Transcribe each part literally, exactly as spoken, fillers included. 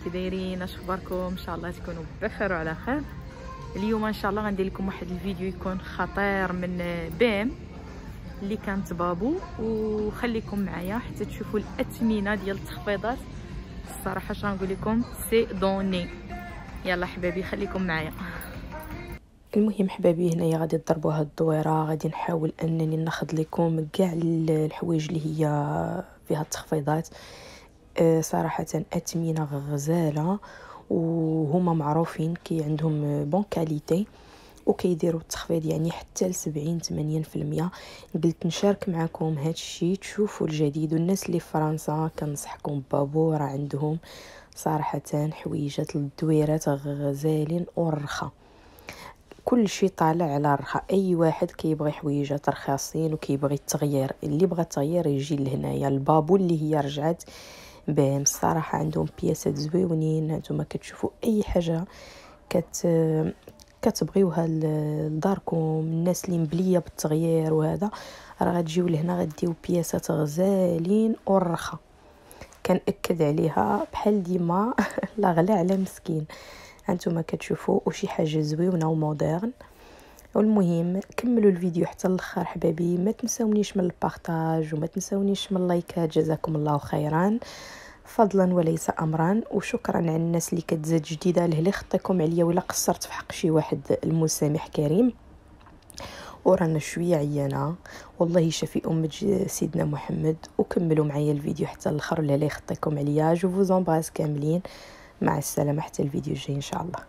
كي دايرين؟ اش اخباركم؟ ان شاء الله تكونوا بخير وعلى خير. اليوم ان شاء الله غندير لكم واحد الفيديو يكون خطير من بيم اللي كانت بابو، وخليكم معايا حتى تشوفوا الاثمنه ديال التخفيضات. الصراحه اش غنقول لكم سي دوني. يلا حبايبي خليكم معايا. المهم حبايبي هنايا غادي تضربوا هاد الدويره، غادي نحاول انني ناخذ لكم كاع الحوايج اللي هي فيها التخفيضات. أه صراحه اثمنه غزاله، وهما معروفين كي عندهم بون كاليتي وكيديروا التخفيض يعني حتى ل سبعين ثمانين في المية. قلت نشارك معكم هاد الشيء تشوفوا الجديد. والناس اللي في فرنسا كنصحكم بابو راه عندهم صراحه حويجات للدويرات غزالين ورخا، كل شيء طالع على الرخا. اي واحد كيبغي حويجات رخاصين وكيبغي التغيير، اللي بغى التغيير يجي لهنايا البابو اللي هي رجعت بهم. الصراحه عندهم بياسات زويونين. هانتوما كتشوفوا اي حاجه كت كتبغيوها لداركم، الناس اللي مبليه بالتغيير وهذا راه غتجيو لهنا غديو بياسات غزالين ورخا. كنأكد عليها بحال ديما لا غلا على مسكين. هانتوما كتشوفوا وشي حاجه زويونه ومودرن. والمهم كملوا الفيديو حتى الاخر حبايبي، ما تنساونيش من البارطاج وما تنساونيش من اللايكات. جزاكم الله خيرا فضلا وليس امرا. وشكرا على الناس اللي كتزاد جديده. لهلا خطيكم عليا ولا قصرت في حق شي واحد المسامح كريم، ورانا شويه عيانه والله شفي امه سيدنا محمد. وكملوا معايا الفيديو حتى الاخر ولا لا يخطيكم عليا. جو فوز امبراس كاملين، مع السلامه حتى الفيديو الجاي ان شاء الله.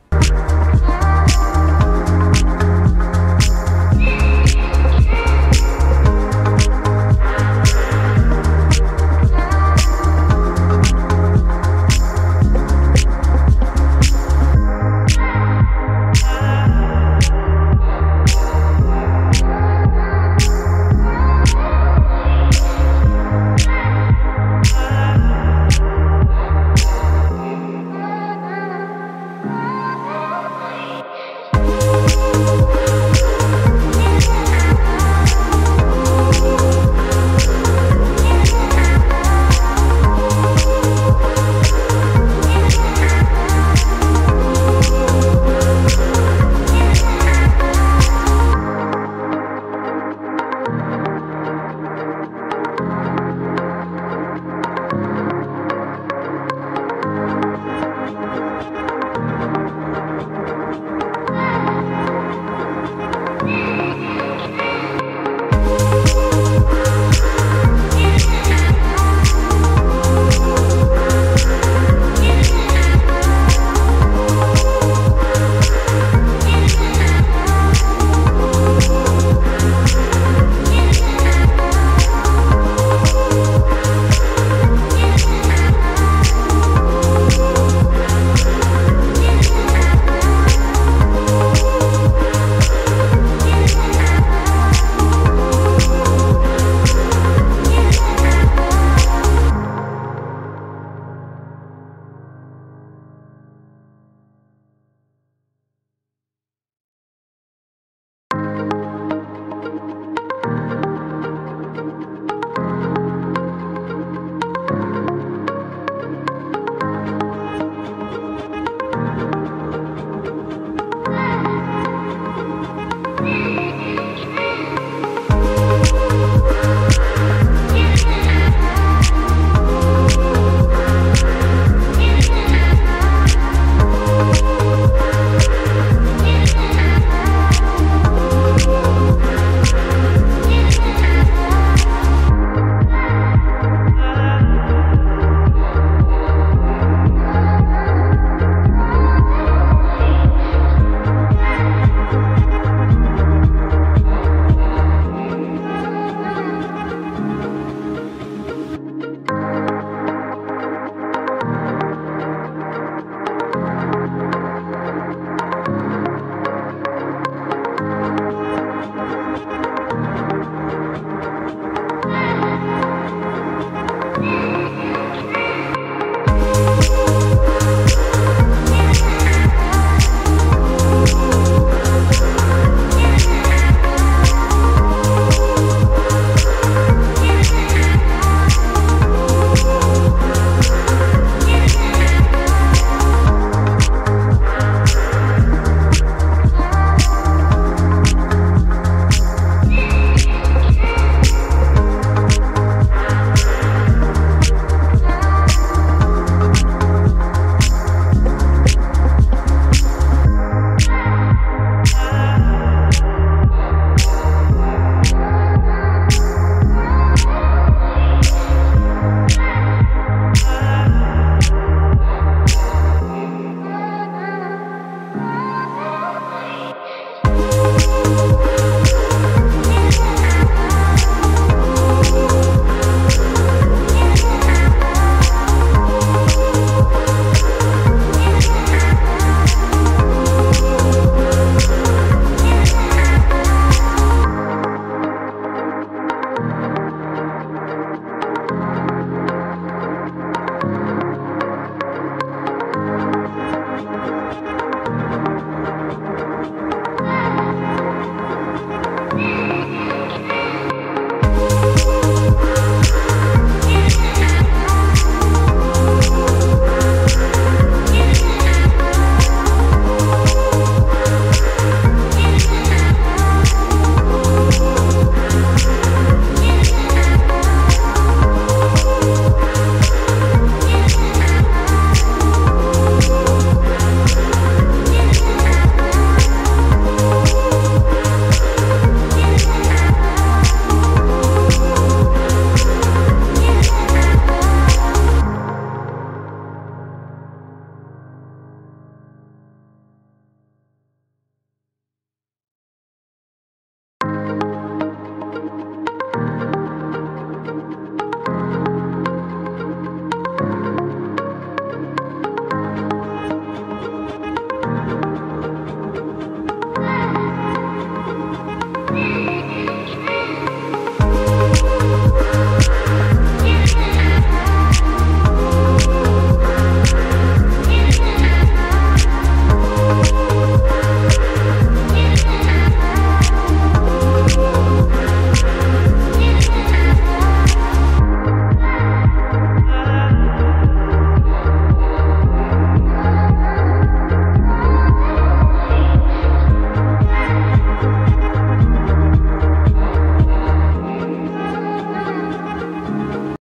الله.